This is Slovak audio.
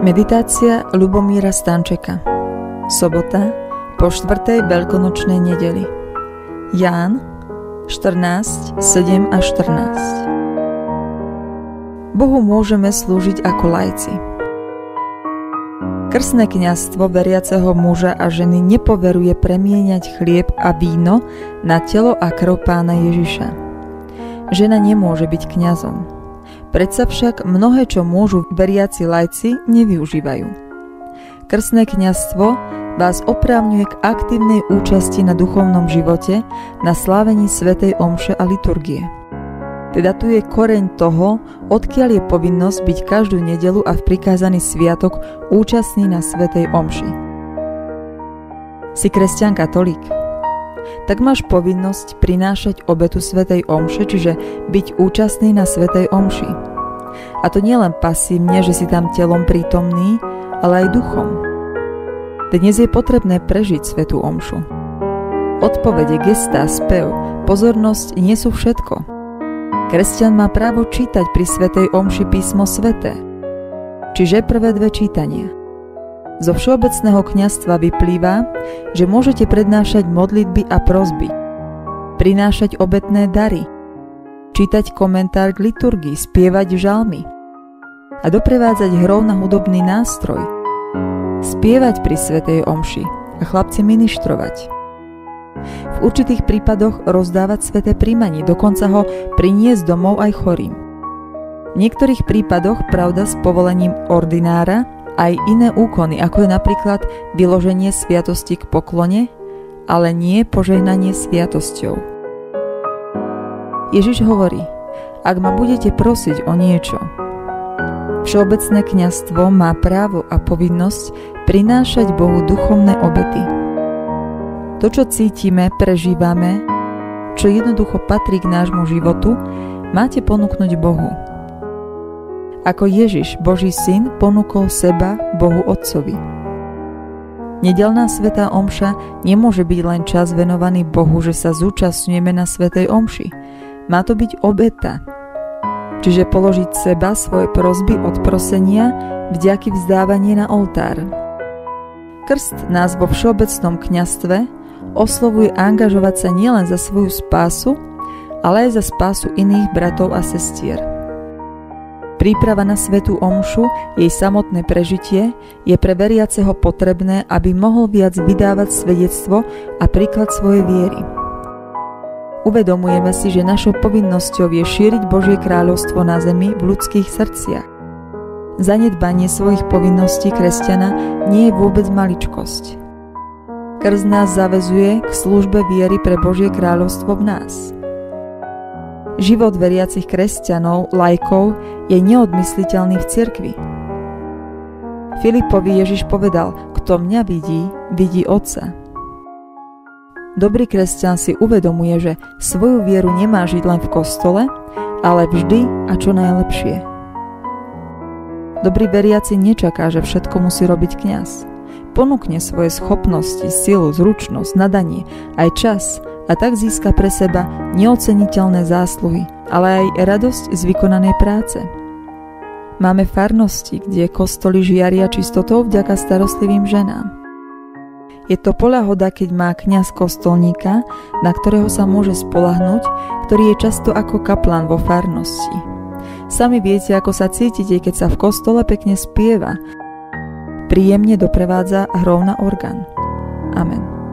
Meditácia Ľubomíra Stančeka. Sobota po 4. veľkonočnej nedeli. Ján 14, 7 a 14. Bohu môžeme slúžiť ako laici. Krstné kňazstvo veriaceho muža a ženy nepoveruje premieňať chlieb a víno na telo a krv Pána Ježiša. Žena nemôže byť kňazom. Predsa však mnohé, čo môžu veriaci laici, nevyužívajú. Krstné kňazstvo vás oprávňuje k aktívnej účasti na duchovnom živote, na slávení svätej omše a liturgie. Teda tu je koreň toho, odkiaľ je povinnosť byť každú nedeľu a v prikázaný sviatok účastný na svätej omši. Si kresťan katolík? Tak máš povinnosť prinášať obetu svätej omše, čiže byť účastný na svätej omši. A to nielen pasívne, že si tam telom prítomný, ale aj duchom. Dnes je potrebné prežiť svätú omšu. Odpovede, gestá, spev, pozornosť nie sú všetko. Kresťan má právo čítať pri svätej omši písmo sväté, čiže prvé dve čítania. Zo všeobecného kňazstva vyplýva, že môžete prednášať modlitby a prosby, prinášať obetné dary, čítať komentár k liturgii, spievať žalmy a doprevádzať hrou na hudobný nástroj, spievať pri svätej omši a chlapci ministrovať. V určitých prípadoch rozdávať sväté príjmanie, dokonca ho priniesť domov aj chorým. V niektorých prípadoch, pravda, s povolením ordinára, aj iné úkony, ako je napríklad vyloženie sviatosti k poklone, ale nie požehnanie sviatosťou. Ježiš hovorí: ak ma budete prosiť o niečo. Všeobecné kňazstvo má právo a povinnosť prinášať Bohu duchovné obety. To, čo cítime, prežívame, čo jednoducho patrí k nášmu životu, máte ponúknuť Bohu. Ako Ježiš, Boží syn, ponúkol seba Bohu Otcovi. Nedeľná svätá omša nemôže byť len čas venovaný Bohu, že sa zúčastňujeme na svätej omši. Má to byť obeta. Čiže položiť seba, svoje prosby, odprosenia, vďaky, vzdávanie na oltár. Krst nás vo všeobecnom kňazstve oslovuje angažovať sa nielen za svoju spásu, ale aj za spásu iných bratov a sestier. Príprava na svätú omšu, jej samotné prežitie, je pre veriaceho potrebné, aby mohol viac vydávať svedectvo a príklad svojej viery. Uvedomujeme si, že našou povinnosťou je šíriť Božie kráľovstvo na zemi v ľudských srdciach. Zanedbanie svojich povinností kresťana nie je vôbec maličkosť. Krst nás zaväzuje k službe viery pre Božie kráľovstvo v nás. Život veriacich kresťanov, laikov, je neodmysliteľný v cirkvi. Filipovi Ježiš povedal: kto mňa vidí, vidí Otca. Dobrý kresťan si uvedomuje, že svoju vieru nemá žiť len v kostole, ale vždy a čo najlepšie. Dobrý veriaci nečaká, že všetko musí robiť kňaz. Ponúkne svoje schopnosti, silu, zručnosť, nadanie, aj čas a tak získa pre seba neoceniteľné zásluhy, ale aj radosť z vykonanej práce. Máme farnosti, kde kostoly žiaria čistotou vďaka starostlivým ženám. Je to poľahoda, keď má kňaz kostolníka, na ktorého sa môže spoľahnúť, ktorý je často ako kaplán vo farnosti. Sami viete, ako sa cítite, keď sa v kostole pekne spieva, príjemne doprevádza hrou na orgán. Amen.